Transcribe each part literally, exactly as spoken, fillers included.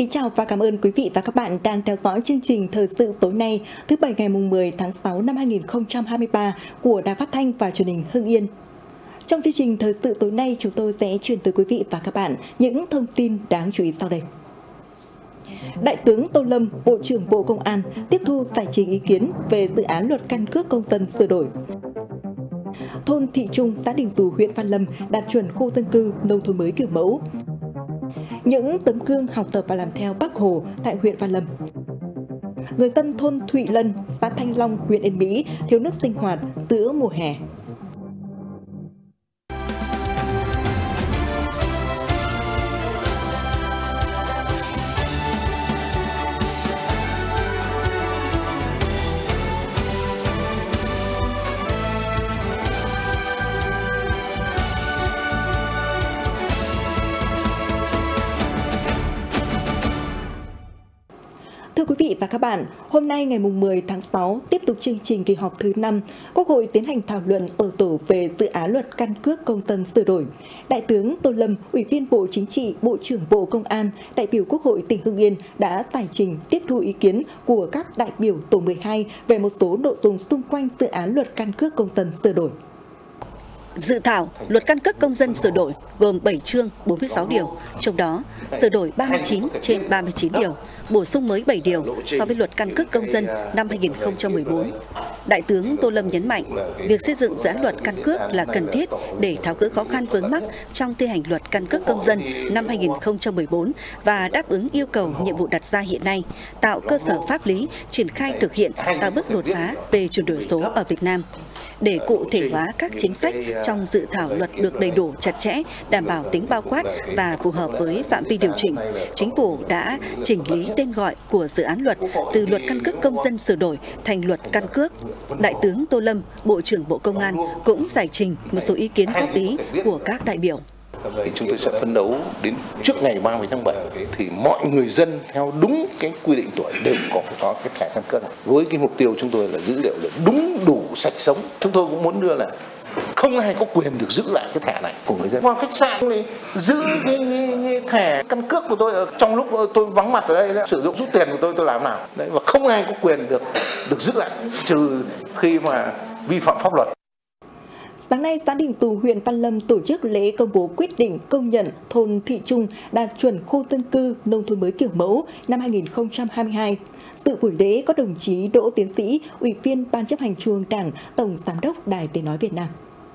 Kính chào và cảm ơn quý vị và các bạn đang theo dõi chương trình thời sự tối nay thứ Bảy ngày mười tháng sáu năm hai nghìn không trăm hai mươi ba của Đài Phát thanh và Truyền hình Hưng Yên. Trong chương trình thời sự tối nay, chúng tôi sẽ truyền tới quý vị và các bạn những thông tin đáng chú ý sau đây. Đại tướng Tô Lâm, Bộ trưởng Bộ Công an tiếp thu giải trình ý kiến về dự án luật căn cước công dân sửa đổi. Thôn Thị Trung, xã Đình Dù, huyện Văn Lâm đạt chuẩn khu dân cư nông thôn mới kiểu mẫu. Những tấm gương học tập và làm theo Bác Hồ tại huyện Văn Lâm. Người dân thôn Thụy Lân, xã Thanh Long, huyện Yên Mỹ thiếu nước sinh hoạt giữa mùa hè. Thưa quý vị và các bạn, hôm nay ngày mười tháng sáu, tiếp tục chương trình kỳ họp thứ năm, Quốc hội tiến hành thảo luận ở tổ về dự án luật căn cước công dân sửa đổi. Đại tướng Tô Lâm, Ủy viên Bộ Chính trị, Bộ trưởng Bộ Công an, đại biểu Quốc hội tỉnh Hưng Yên đã giải trình tiếp thu ý kiến của các đại biểu tổ mười hai về một số nội dung xung quanh dự án luật căn cước công dân sửa đổi. Dự thảo luật căn cước công dân sửa đổi gồm bảy chương bốn mươi sáu điều, trong đó sửa đổi ba mươi chín trên ba mươi chín điều, bổ sung mới bảy điều so với luật căn cước công dân năm hai nghìn không trăm mười bốn. Đại tướng Tô Lâm nhấn mạnh, việc xây dựng dự án luật căn cước là cần thiết để tháo gỡ khó khăn vướng mắc trong thi hành luật căn cước công dân năm hai nghìn không trăm mười bốn và đáp ứng yêu cầu nhiệm vụ đặt ra hiện nay, tạo cơ sở pháp lý triển khai thực hiện tạo bước đột phá về chuyển đổi số ở Việt Nam. Để cụ thể hóa các chính sách trong dự thảo luật được đầy đủ, chặt chẽ, đảm bảo tính bao quát và phù hợp với phạm vi điều chỉnh, Chính phủ đã chỉnh lý tên gọi của dự án luật từ luật căn cước công dân sửa đổi thành luật căn cước. Đại tướng Tô Lâm, Bộ trưởng Bộ Công an cũng giải trình một số ý kiến góp ý của các đại biểu. Chúng tôi sẽ phấn đấu đến trước ngày ba mươi tháng bảy thì mọi người dân theo đúng cái quy định tuổi đều có phải có cái thẻ căn cước này. Với cái mục tiêu chúng tôi là dữ liệu là đúng đủ sạch sống. Chúng tôi cũng muốn đưa là không ai có quyền được giữ lại cái thẻ này của người dân. Vào khách sạn thì giữ cái, cái, cái thẻ căn cước của tôi ở trong lúc tôi vắng mặt ở đây đó, sử dụng rút tiền của tôi tôi làm nào. Đấy, và không ai có quyền được được giữ lại trừ khi mà vi phạm pháp luật. Sáng nay, xã Đình Dù, huyện Văn Lâm tổ chức lễ công bố quyết định công nhận thôn Thị Trung đạt chuẩn khu dân cư nông thôn mới kiểu mẫu năm hai nghìn không trăm hai mươi hai. Dự buổi lễ có đồng chí Đỗ Tiến Sĩ, Ủy viên Ban chấp hành Trung ương Đảng, Tổng Giám đốc Đài Tiếng nói Việt Nam.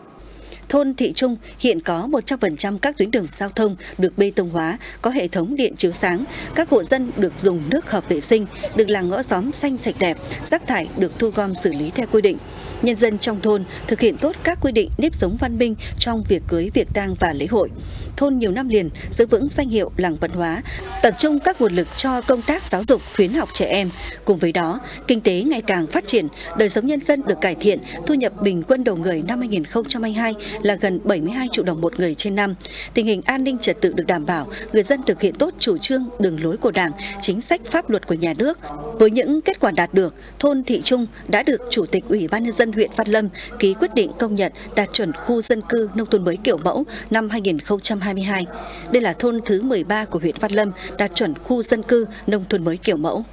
Thôn Thị Trung hiện có một trăm phần trăm các tuyến đường giao thông được bê tông hóa, có hệ thống điện chiếu sáng, các hộ dân được dùng nước hợp vệ sinh, được làng ngõ xóm xanh sạch đẹp, rác thải được thu gom xử lý theo quy định. Nhân dân trong thôn thực hiện tốt các quy định nếp sống văn minh trong việc cưới, việc tang và lễ hội. Thôn nhiều năm liền giữ vững danh hiệu làng văn hóa, tập trung các nguồn lực cho công tác giáo dục, khuyến học trẻ em. Cùng với đó, kinh tế ngày càng phát triển, đời sống nhân dân được cải thiện, thu nhập bình quân đầu người năm hai nghìn không trăm hai mươi hai là gần bảy mươi hai triệu đồng một người trên năm. Tình hình an ninh trật tự được đảm bảo, người dân thực hiện tốt chủ trương, đường lối của Đảng, chính sách pháp luật của nhà nước. Với những kết quả đạt được, thôn Thị Trung đã được Chủ tịch Ủy ban nhân dân huyện Văn Lâm ký quyết định công nhận đạt chuẩn khu dân cư nông thôn mới kiểu mẫu năm hai nghìn không trăm hai mươi hai. Đây là thôn thứ mười ba của huyện Văn Lâm đạt chuẩn khu dân cư nông thôn mới kiểu mẫu.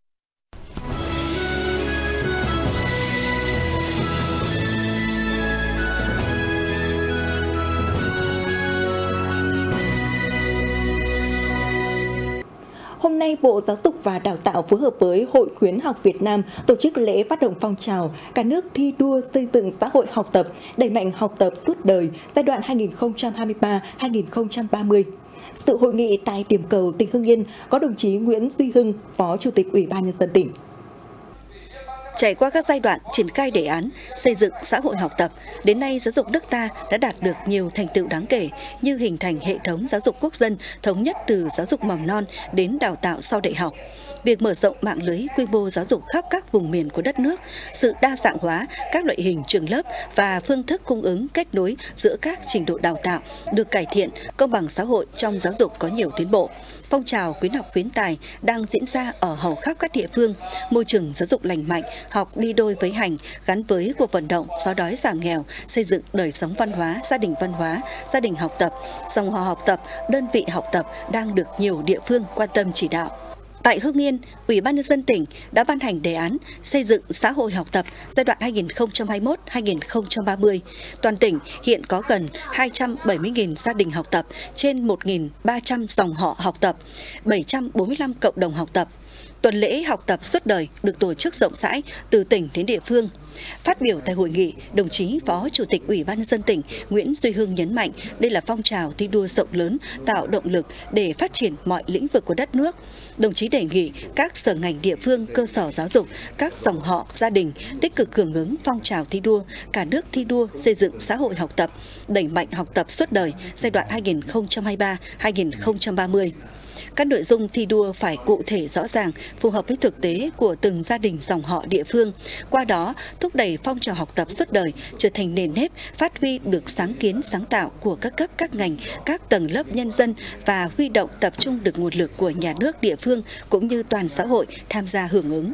Hôm nay, Bộ Giáo dục và Đào tạo phối hợp với Hội Khuyến học Việt Nam tổ chức lễ phát động phong trào cả nước thi đua xây dựng xã hội học tập, đẩy mạnh học tập suốt đời giai đoạn hai nghìn không trăm hai mươi ba đến hai nghìn không trăm ba mươi. Sự hội nghị tại điểm cầu tỉnh Hưng Yên có đồng chí Nguyễn Duy Hưng, Phó Chủ tịch Ủy ban nhân dân tỉnh. Trải qua các giai đoạn triển khai đề án xây dựng xã hội học tập, đến nay giáo dục nước ta đã đạt được nhiều thành tựu đáng kể như hình thành hệ thống giáo dục quốc dân thống nhất từ giáo dục mầm non đến đào tạo sau đại học. Việc mở rộng mạng lưới quy mô giáo dục khắp các vùng miền của đất nước, sự đa dạng hóa các loại hình trường lớp và phương thức cung ứng kết nối giữa các trình độ đào tạo được cải thiện, công bằng xã hội trong giáo dục có nhiều tiến bộ. Phong trào khuyến học khuyến tài đang diễn ra ở hầu khắp các địa phương, môi trường giáo dục lành mạnh, học đi đôi với hành, gắn với cuộc vận động xóa đói giảm nghèo, xây dựng đời sống văn hóa, gia đình văn hóa, gia đình học tập, dòng họ học tập, đơn vị học tập đang được nhiều địa phương quan tâm chỉ đạo. Tại Hưng Yên, Ủy ban nhân dân tỉnh đã ban hành đề án xây dựng xã hội học tập giai đoạn hai nghìn không trăm hai mươi mốt đến hai nghìn không trăm ba mươi. Toàn tỉnh hiện có gần hai trăm bảy mươi nghìn gia đình học tập, trên một nghìn ba trăm dòng họ học tập, bảy trăm bốn mươi lăm cộng đồng học tập. Tuần lễ học tập suốt đời được tổ chức rộng rãi từ tỉnh đến địa phương. Phát biểu tại hội nghị, đồng chí Phó Chủ tịch Ủy ban nhân dân tỉnh Nguyễn Duy Hưng nhấn mạnh đây là phong trào thi đua rộng lớn, tạo động lực để phát triển mọi lĩnh vực của đất nước. Đồng chí đề nghị các sở ngành địa phương, cơ sở giáo dục, các dòng họ, gia đình tích cực hưởng ứng phong trào thi đua, cả nước thi đua xây dựng xã hội học tập, đẩy mạnh học tập suốt đời giai đoạn hai nghìn không trăm hai mươi ba đến hai nghìn không trăm ba mươi. Các nội dung thi đua phải cụ thể rõ ràng, phù hợp với thực tế của từng gia đình dòng họ địa phương. Qua đó, thúc đẩy phong trào học tập suốt đời trở thành nền nếp, phát huy được sáng kiến sáng tạo của các cấp các ngành, các tầng lớp nhân dân và huy động tập trung được nguồn lực của nhà nước địa phương cũng như toàn xã hội tham gia hưởng ứng.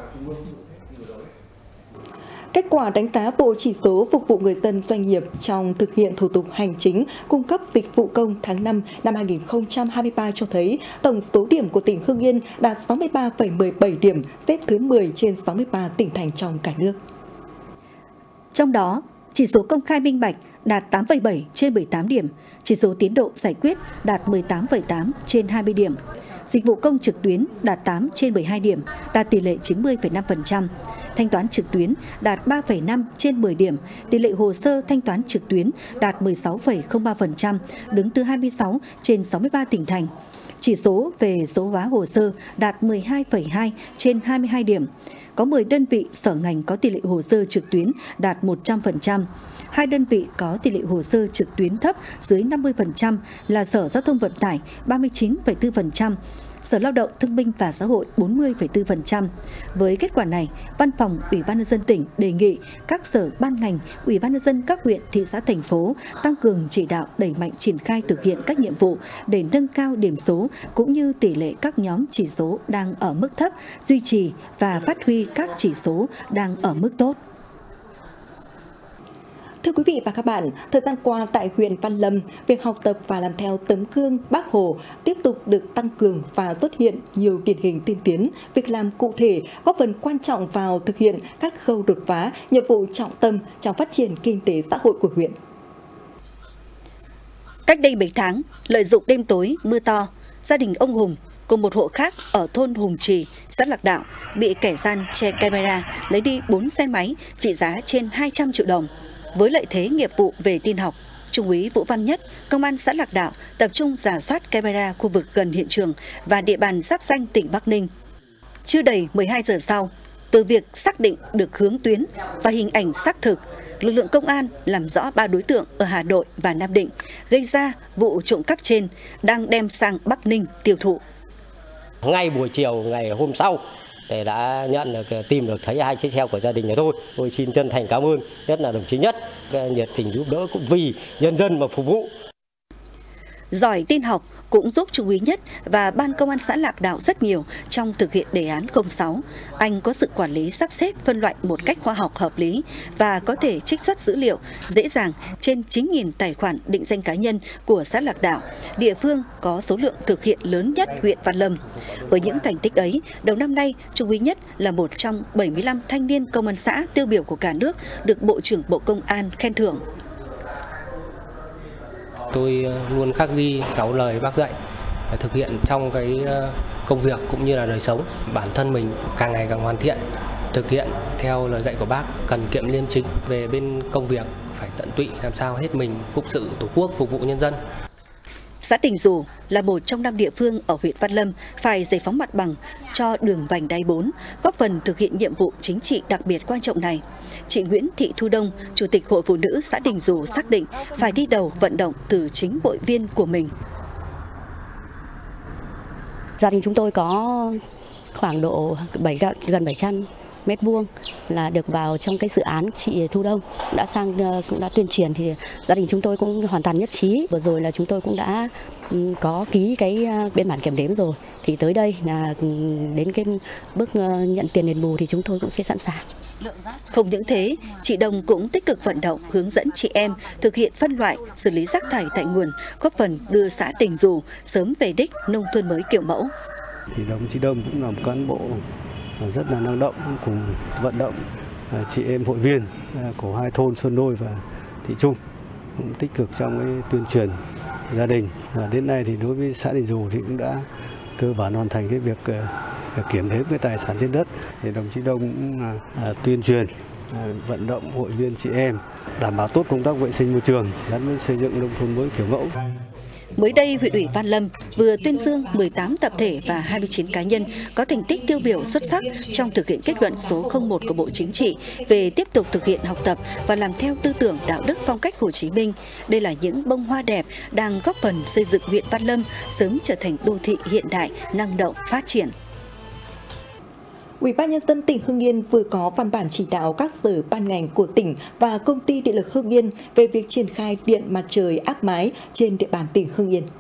Kết quả đánh giá bộ chỉ số phục vụ người dân doanh nghiệp trong thực hiện thủ tục hành chính cung cấp dịch vụ công tháng năm năm hai nghìn không trăm hai mươi ba cho thấy tổng số điểm của tỉnh Hưng Yên đạt sáu mươi ba phẩy mười bảy điểm, xếp thứ mười trên sáu mươi ba tỉnh thành trong cả nước. Trong đó, chỉ số công khai minh bạch đạt tám phẩy bảy trên mười tám điểm, chỉ số tiến độ giải quyết đạt mười tám phẩy tám trên hai mươi điểm, dịch vụ công trực tuyến đạt tám trên mười hai điểm, đạt tỷ lệ chín mươi phẩy năm phần trăm. Thanh toán trực tuyến đạt ba phẩy năm trên mười điểm, tỷ lệ hồ sơ thanh toán trực tuyến đạt mười sáu phẩy không ba phần trăm, đứng thứ hai mươi sáu trên sáu mươi ba tỉnh thành. Chỉ số về số hóa hồ sơ đạt mười hai phẩy hai trên hai mươi hai điểm. Có mười đơn vị sở ngành có tỷ lệ hồ sơ trực tuyến đạt một trăm phần trăm. Hai đơn vị có tỷ lệ hồ sơ trực tuyến thấp dưới năm mươi phần trăm là Sở Giao thông Vận tải ba mươi chín phẩy bốn phần trăm, Sở Lao động Thương binh và Xã hội bốn mươi phẩy bốn phần trăm. Với kết quả này, Văn phòng Ủy ban nhân dân tỉnh đề nghị các sở ban ngành, Ủy ban nhân dân các huyện, thị xã, thành phố tăng cường chỉ đạo đẩy mạnh triển khai thực hiện các nhiệm vụ để nâng cao điểm số cũng như tỷ lệ các nhóm chỉ số đang ở mức thấp, duy trì và phát huy các chỉ số đang ở mức tốt. Thưa quý vị và các bạn, thời gian qua tại huyện Văn Lâm, việc học tập và làm theo tấm gương Bác Hồ tiếp tục được tăng cường và xuất hiện nhiều điển hình tiên tiến, việc làm cụ thể góp phần quan trọng vào thực hiện các khâu đột phá, nhiệm vụ trọng tâm trong phát triển kinh tế xã hội của huyện. Cách đây mấy tháng, lợi dụng đêm tối, mưa to, gia đình ông Hùng cùng một hộ khác ở thôn Hùng Trì, xã Lạc Đạo bị kẻ gian che camera lấy đi bốn xe máy trị giá trên hai trăm triệu đồng. Với lợi thế nghiệp vụ về tin học, Trung úy Vũ Văn Nhất, Công an xã Lạc Đạo tập trung rà soát camera khu vực gần hiện trường và địa bàn giáp ranh tỉnh Bắc Ninh. Chưa đầy mười hai giờ sau, từ việc xác định được hướng tuyến và hình ảnh xác thực, lực lượng công an làm rõ ba đối tượng ở Hà Nội và Nam Định gây ra vụ trộm cắp trên đang đem sang Bắc Ninh tiêu thụ. Ngay buổi chiều ngày hôm sau, để đã nhận được, tìm được thấy hai chiếc xe của gia đình nhà tôi. Tôi xin chân thành cảm ơn, nhất là đồng chí Nhất, nhiệt tình giúp đỡ cũng vì nhân dân mà phục vụ. Giỏi tin học cũng giúp Trung úy Nhất và Ban Công an xã Lạc Đạo rất nhiều trong thực hiện đề án không sáu. Anh có sự quản lý sắp xếp phân loại một cách khoa học hợp lý và có thể trích xuất dữ liệu dễ dàng trên chín nghìn tài khoản định danh cá nhân của xã Lạc Đạo, địa phương có số lượng thực hiện lớn nhất huyện Văn Lâm. Với những thành tích ấy, đầu năm nay, Trung úy Nhất là một trong bảy mươi lăm thanh niên công an xã tiêu biểu của cả nước được Bộ trưởng Bộ Công an khen thưởng. Tôi luôn khắc ghi sáu lời Bác dạy, thực hiện trong cái công việc cũng như là đời sống. Bản thân mình càng ngày càng hoàn thiện, thực hiện theo lời dạy của Bác, cần kiệm liêm chính. Về bên công việc phải tận tụy làm sao hết mình phụng sự Tổ quốc, phục vụ nhân dân. Xã Đình Dù là một trong năm địa phương ở huyện Văn Lâm phải giải phóng mặt bằng cho đường vành đai bốn, góp phần thực hiện nhiệm vụ chính trị đặc biệt quan trọng này. Chị Nguyễn Thị Thu Đông, Chủ tịch Hội Phụ nữ xã Đình Dù xác định phải đi đầu vận động từ chính hội viên của mình. Gia đình chúng tôi có khoảng độ bảy gần bảy trăm mét vuông là được vào trong cái dự án chị Thu Đông đã sang cũng đã tuyên truyền, thì gia đình chúng tôi cũng hoàn toàn nhất trí. Vừa rồi là chúng tôi cũng đã có ký cái biên bản kiểm đếm rồi, thì tới đây là đến cái bước nhận tiền đền bù thì chúng tôi cũng sẽ sẵn sàng. Không những thế, chị Đông cũng tích cực vận động hướng dẫn chị em thực hiện phân loại, xử lý rác thải tại nguồn, góp phần đưa xã Đình Dù sớm về đích nông thôn mới kiểu mẫu. Thì đồng chí Đông cũng là một cán bộ rất là năng động, cùng vận động chị em hội viên của hai thôn Xuân Đôi và Thị Trung cũng tích cực trong cái tuyên truyền gia đình. Và đến nay thì đối với xã Đình Dù thì cũng đã cơ bản hoàn thành cái việc kiểm đếm cái tài sản trên đất. Thì đồng chí Đông cũng uh, tuyên truyền uh, vận động hội viên chị em đảm bảo tốt công tác vệ sinh môi trường gắn với xây dựng nông thôn mới kiểu mẫu. Mới đây, huyện ủy Văn Lâm vừa tuyên dương mười tám tập thể và hai mươi chín cá nhân có thành tích tiêu biểu xuất sắc trong thực hiện kết luận số không một của Bộ Chính trị về tiếp tục thực hiện học tập và làm theo tư tưởng đạo đức phong cách Hồ Chí Minh. Đây là những bông hoa đẹp đang góp phần xây dựng huyện Văn Lâm sớm trở thành đô thị hiện đại, năng động, phát triển. Ủy ban nhân dân tỉnh Hưng Yên vừa có văn bản chỉ đạo các sở ban ngành của tỉnh và công ty điện lực Hưng Yên về việc triển khai điện mặt trời áp mái trên địa bàn tỉnh Hưng Yên.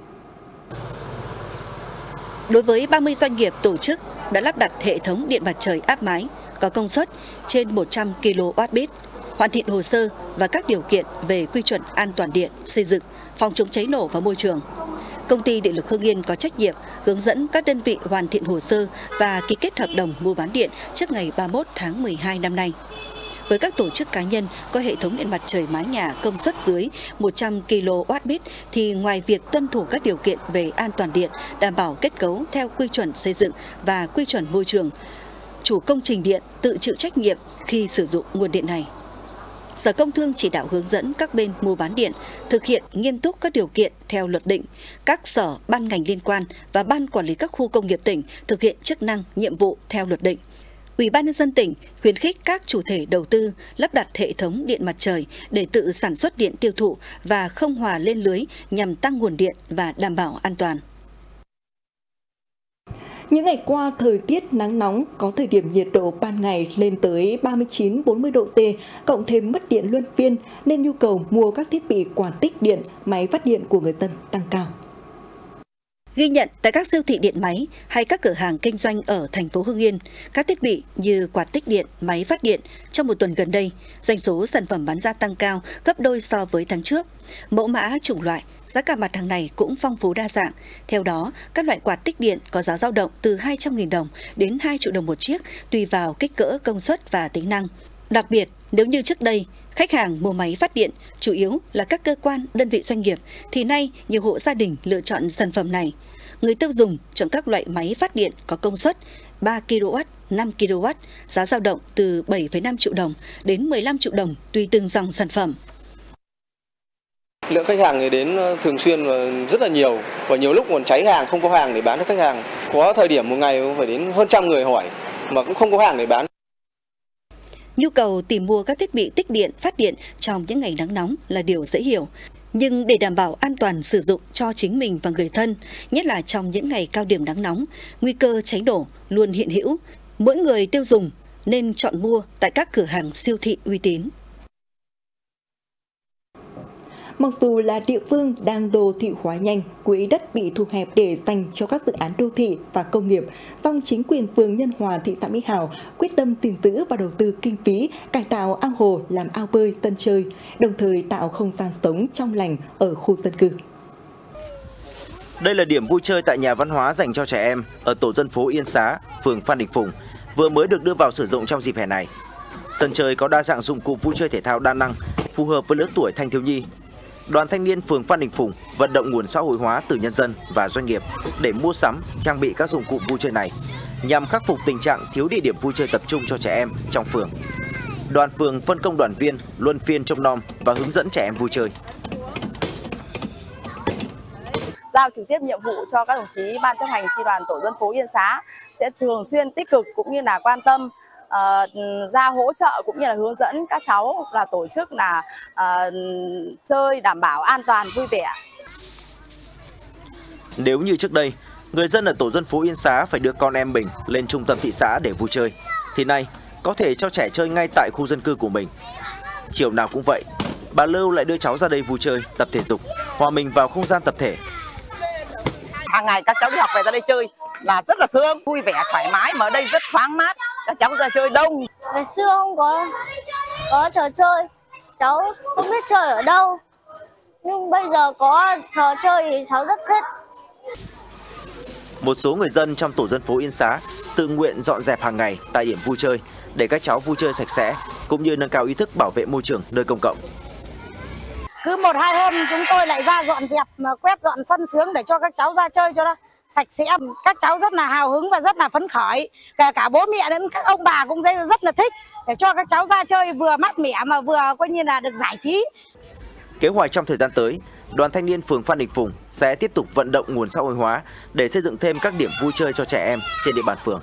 Đối với ba mươi doanh nghiệp tổ chức đã lắp đặt hệ thống điện mặt trời áp mái có công suất trên một trăm ki lô oát bit, hoàn thiện hồ sơ và các điều kiện về quy chuẩn an toàn điện, xây dựng, phòng chống cháy nổ và môi trường. Công ty Điện lực Hưng Yên có trách nhiệm hướng dẫn các đơn vị hoàn thiện hồ sơ và ký kết hợp đồng mua bán điện trước ngày ba mươi mốt tháng mười hai năm nay. Với các tổ chức cá nhân có hệ thống điện mặt trời mái nhà công suất dưới một trăm ki lô oát bit thì ngoài việc tuân thủ các điều kiện về an toàn điện, đảm bảo kết cấu theo quy chuẩn xây dựng và quy chuẩn môi trường, chủ công trình điện tự chịu trách nhiệm khi sử dụng nguồn điện này. Sở Công Thương chỉ đạo hướng dẫn các bên mua bán điện thực hiện nghiêm túc các điều kiện theo luật định. Các sở, ban ngành liên quan và ban quản lý các khu công nghiệp tỉnh thực hiện chức năng, nhiệm vụ theo luật định. Ủy ban nhân dân tỉnh khuyến khích các chủ thể đầu tư lắp đặt hệ thống điện mặt trời để tự sản xuất điện tiêu thụ và không hòa lên lưới nhằm tăng nguồn điện và đảm bảo an toàn. Những ngày qua, thời tiết nắng nóng có thời điểm nhiệt độ ban ngày lên tới ba mươi chín đến bốn mươi độ C, cộng thêm mất điện luân phiên nên nhu cầu mua các thiết bị quạt tích điện, máy phát điện của người dân tăng cao. Ghi nhận tại các siêu thị điện máy hay các cửa hàng kinh doanh ở thành phố Hưng Yên, các thiết bị như quạt tích điện, máy phát điện trong một tuần gần đây, doanh số sản phẩm bán ra tăng cao gấp đôi so với tháng trước. Mẫu mã, chủng loại, giá cả mặt hàng này cũng phong phú đa dạng. Theo đó, các loại quạt tích điện có giá dao động từ hai trăm nghìn đồng đến hai triệu đồng một chiếc, tùy vào kích cỡ, công suất và tính năng. Đặc biệt, nếu như trước đây, khách hàng mua máy phát điện chủ yếu là các cơ quan, đơn vị doanh nghiệp, thì nay nhiều hộ gia đình lựa chọn sản phẩm này. Người tiêu dùng chọn các loại máy phát điện có công suất ba ki lô oát, năm ki lô oát, giá dao động từ bảy phẩy năm triệu đồng đến mười lăm triệu đồng tùy từng dòng sản phẩm. Lượng khách hàng đến thường xuyên và rất là nhiều, và nhiều lúc còn cháy hàng, không có hàng để bán cho khách hàng. Có thời điểm một ngày phải đến hơn trăm người hỏi mà cũng không có hàng để bán. Nhu cầu tìm mua các thiết bị tích điện, phát điện trong những ngày nắng nóng là điều dễ hiểu. Nhưng để đảm bảo an toàn sử dụng cho chính mình và người thân, nhất là trong những ngày cao điểm nắng nóng, nguy cơ cháy nổ luôn hiện hữu, mỗi người tiêu dùng nên chọn mua tại các cửa hàng siêu thị uy tín. Mặc dù là địa phương đang đô thị hóa nhanh, quỹ đất bị thu hẹp để dành cho các dự án đô thị và công nghiệp, song chính quyền phường Nhân Hòa, thị xã Mỹ Hào quyết tâm gìn giữ và đầu tư kinh phí cải tạo ao hồ làm ao bơi, sân chơi, đồng thời tạo không gian sống trong lành ở khu dân cư. Đây là điểm vui chơi tại nhà văn hóa dành cho trẻ em ở tổ dân phố Yên Xá, phường Phan Đình Phùng, vừa mới được đưa vào sử dụng trong dịp hè này. Sân chơi có đa dạng dụng cụ vui chơi thể thao đa năng, phù hợp với lứa tuổi thanh thiếu nhi. Đoàn thanh niên phường Phan Đình Phùng vận động nguồn xã hội hóa từ nhân dân và doanh nghiệp để mua sắm, trang bị các dụng cụ vui chơi này nhằm khắc phục tình trạng thiếu địa điểm vui chơi tập trung cho trẻ em trong phường. Đoàn phường phân công đoàn viên luân phiên trông nom và hướng dẫn trẻ em vui chơi. Giao trực tiếp nhiệm vụ cho các đồng chí ban chấp hành chi đoàn tổ dân phố Yên Xá sẽ thường xuyên tích cực cũng như là quan tâm Uh, ra hỗ trợ cũng như là hướng dẫn các cháu là tổ chức là uh, chơi đảm bảo an toàn vui vẻ. Nếu như trước đây, Người dân ở tổ dân phố Yên Xá phải đưa con em mình lên trung tâm thị xã để vui chơi, thì nay có thể cho trẻ chơi ngay tại khu dân cư của mình. Chiều nào cũng vậy, bà Lưu lại đưa cháu ra đây vui chơi, tập thể dục, hòa mình vào không gian tập thể. Hàng ngày các cháu đi học về ra đây chơi là rất là sướng, vui vẻ, thoải mái, mà ở đây rất thoáng mát, các cháu ra chơi đông. Ngày xưa không có có trò chơi, cháu không biết chơi ở đâu, nhưng bây giờ có trò chơi thì cháu rất thích. Một số người dân trong tổ dân phố Yên Xá tự nguyện dọn dẹp hàng ngày tại điểm vui chơi để các cháu vui chơi sạch sẽ, cũng như nâng cao ý thức bảo vệ môi trường nơi công cộng. Cứ một hai hôm chúng tôi lại ra dọn dẹp, mà quét dọn sân sướng để cho các cháu ra chơi cho nó sạch sẽ. Các cháu rất là hào hứng và rất là phấn khởi. Kể cả bố mẹ đến các ông bà cũng rất là thích để cho các cháu ra chơi vừa mát mẻ mà vừa coi như là được giải trí. Kế hoạch trong thời gian tới, Đoàn Thanh niên phường Phan Đình Phùng sẽ tiếp tục vận động nguồn xã hội hóa để xây dựng thêm các điểm vui chơi cho trẻ em trên địa bàn phường.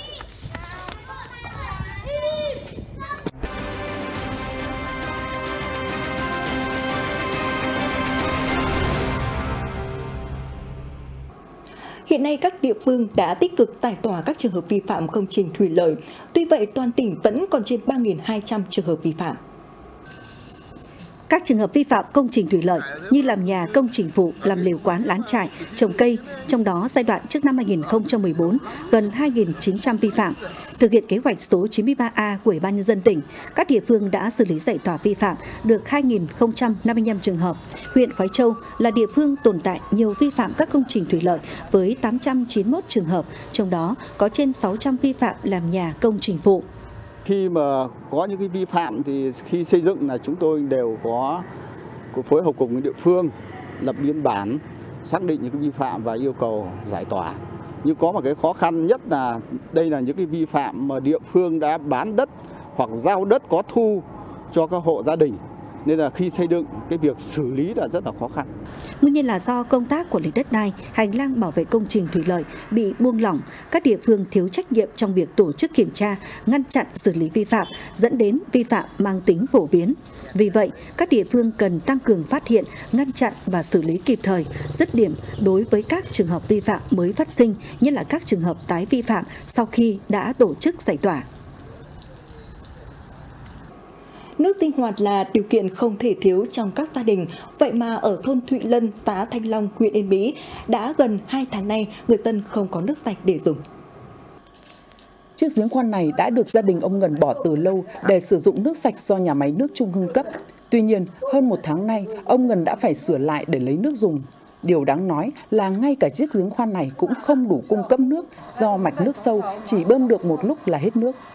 Hiện nay các địa phương đã tích cực giải tỏa các trường hợp vi phạm công trình thủy lợi. Tuy vậy, toàn tỉnh vẫn còn trên ba nghìn hai trăm trường hợp vi phạm. Các trường hợp vi phạm công trình thủy lợi như làm nhà, công trình phụ, làm lều quán, lán trại, trồng cây, trong đó giai đoạn trước năm hai nghìn không trăm mười bốn gần hai nghìn chín trăm vi phạm. Thực hiện kế hoạch số chín mươi ba A của Ủy ban Nhân dân tỉnh, các địa phương đã xử lý giải tỏa vi phạm được hai nghìn không trăm năm mươi lăm trường hợp. Huyện Khoái Châu là địa phương tồn tại nhiều vi phạm các công trình thủy lợi với tám trăm chín mươi mốt trường hợp, trong đó có trên sáu trăm vi phạm làm nhà, công trình phụ. Khi mà có những cái vi phạm thì khi xây dựng là chúng tôi đều có, có phối hợp cùng với địa phương lập biên bản, xác định những cái vi phạm và yêu cầu giải tỏa. Nhưng có một cái khó khăn nhất là đây là những cái vi phạm mà địa phương đã bán đất hoặc giao đất có thu cho các hộ gia đình. Nên là khi xây dựng, cái việc xử lý là rất là khó khăn. Nguyên nhân là do công tác quản lý đất đai, hành lang bảo vệ công trình thủy lợi bị buông lỏng, các địa phương thiếu trách nhiệm trong việc tổ chức kiểm tra, ngăn chặn xử lý vi phạm, dẫn đến vi phạm mang tính phổ biến. Vì vậy, các địa phương cần tăng cường phát hiện, ngăn chặn và xử lý kịp thời, dứt điểm đối với các trường hợp vi phạm mới phát sinh, nhất là các trường hợp tái vi phạm sau khi đã tổ chức giải tỏa. Nước sinh hoạt là điều kiện không thể thiếu trong các gia đình. Vậy mà ở thôn Thụy Lân, xã Thanh Long, huyện Yên Mỹ, đã gần hai tháng nay người dân không có nước sạch để dùng. Chiếc giếng khoan này đã được gia đình ông Ngân bỏ từ lâu để sử dụng nước sạch do nhà máy nước Trung Hưng cấp. Tuy nhiên, hơn một tháng nay, ông Ngân đã phải sửa lại để lấy nước dùng. Điều đáng nói là ngay cả chiếc giếng khoan này cũng không đủ cung cấp nước do mạch nước sâu, chỉ bơm được một lúc là hết nước.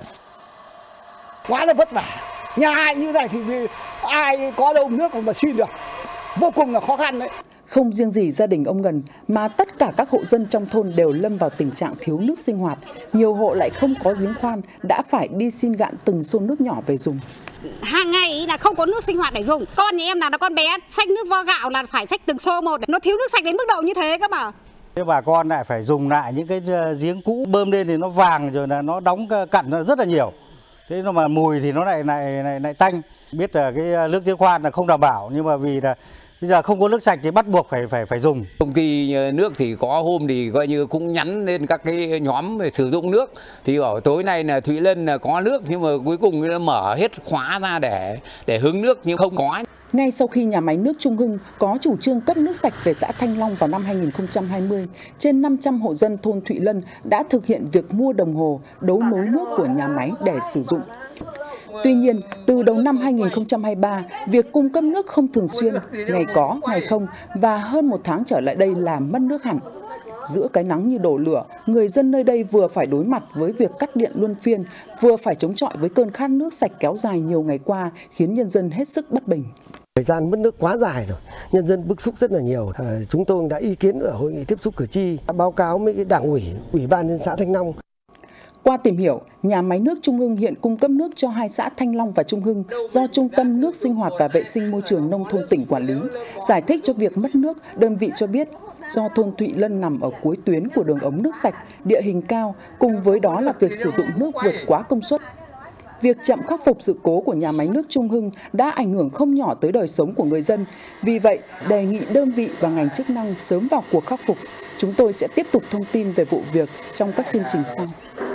Quá là vất vả. Nhà ai như này thì ai có đâu nước mà xin được. Vô cùng là khó khăn đấy. Không riêng gì gia đình ông Ngân mà tất cả các hộ dân trong thôn đều lâm vào tình trạng thiếu nước sinh hoạt. Nhiều hộ lại không có giếng khoan, đã phải đi xin gạn từng xô nước nhỏ về dùng. Hàng ngày là không có nước sinh hoạt để dùng. Con nhà em là con bé xách nước vo gạo là phải xách từng xô một. Nó thiếu nước sạch đến mức độ như thế cơ mà. Thế bà con lại phải dùng lại những cái giếng cũ, bơm lên thì nó vàng rồi là nó đóng cặn rất là nhiều. Thế mà mùi thì nó lại lại lại, lại tanh. Biết là cái nước giếng khoan là không đảm bảo, nhưng mà vì là bây giờ không có nước sạch thì bắt buộc phải phải phải dùng. Công ty nước thì có hôm thì coi như cũng nhắn lên các cái nhóm về sử dụng nước, thì ở tối nay là Thụy Lân là có nước, nhưng mà cuối cùng nó mở hết khóa ra để để hứng nước nhưng không có. Ngay sau khi nhà máy nước Trung Hưng có chủ trương cấp nước sạch về xã Thanh Long vào năm hai nghìn không trăm hai mươi, trên năm trăm hộ dân thôn Thụy Lân đã thực hiện việc mua đồng hồ đấu nối nước của nhà máy để sử dụng. Tuy nhiên, từ đầu năm hai nghìn không trăm hai mươi ba, việc cung cấp nước không thường xuyên, ngày có, ngày không, và hơn một tháng trở lại đây là mất nước hẳn. Giữa cái nắng như đổ lửa, người dân nơi đây vừa phải đối mặt với việc cắt điện luân phiên, vừa phải chống chọi với cơn khát nước sạch kéo dài nhiều ngày qua, khiến nhân dân hết sức bất bình. Thời gian mất nước quá dài rồi, nhân dân bức xúc rất là nhiều. À, chúng tôi đã ý kiến ở hội nghị tiếp xúc cử tri, báo cáo với cái đảng ủy, ủy ban nhân xã Thanh Long. Qua tìm hiểu, nhà máy nước Trung Hưng hiện cung cấp nước cho hai xã Thanh Long và Trung Hưng do Trung tâm Nước Sinh hoạt và Vệ sinh Môi trường Nông thôn tỉnh quản lý. Giải thích cho việc mất nước, đơn vị cho biết do thôn Thụy Lân nằm ở cuối tuyến của đường ống nước sạch, địa hình cao, cùng với đó là việc sử dụng nước vượt quá công suất. việc chậm khắc phục sự cố của nhà máy nước Trung Hưng đã ảnh hưởng không nhỏ tới đời sống của người dân. Vì vậy, đề nghị đơn vị và ngành chức năng sớm vào cuộc khắc phục. Chúng tôi sẽ tiếp tục thông tin về vụ việc trong các chương trình sau.